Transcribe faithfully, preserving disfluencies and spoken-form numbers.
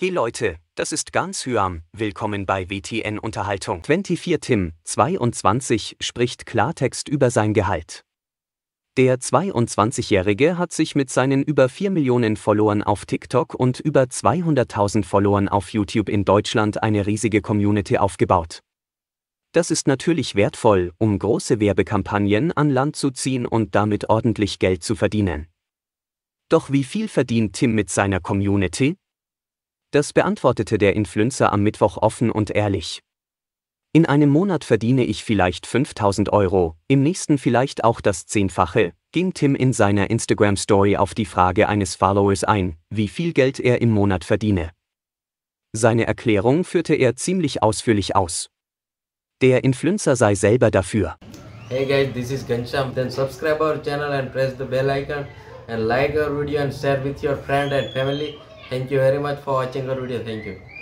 Hey Leute, das ist ganz Hyam, willkommen bei W T N Unterhaltung. vierundzwanzig Tim, zweiundzwanzig, spricht Klartext über sein Gehalt. Der zweiundzwanzigjährige hat sich mit seinen über vier Millionen Followern auf TikTok und über zweihunderttausend Followern auf YouTube in Deutschland eine riesige Community aufgebaut. Das ist natürlich wertvoll, um große Werbekampagnen an Land zu ziehen und damit ordentlich Geld zu verdienen. Doch wie viel verdient Tim mit seiner Community? Das beantwortete der Influencer am Mittwoch offen und ehrlich. In einem Monat verdiene ich vielleicht fünftausend Euro, im nächsten vielleicht auch das Zehnfache, ging Tim in seiner Instagram-Story auf die Frage eines Followers ein, wie viel Geld er im Monat verdiene. Seine Erklärung führte er ziemlich ausführlich aus. Der Influencer sei selber dafür. Hey guys, this is Gansham. Then subscribe our channel and press the bell icon and like our video and share with your friend and family. Thank you very much for watching our video. Thank you.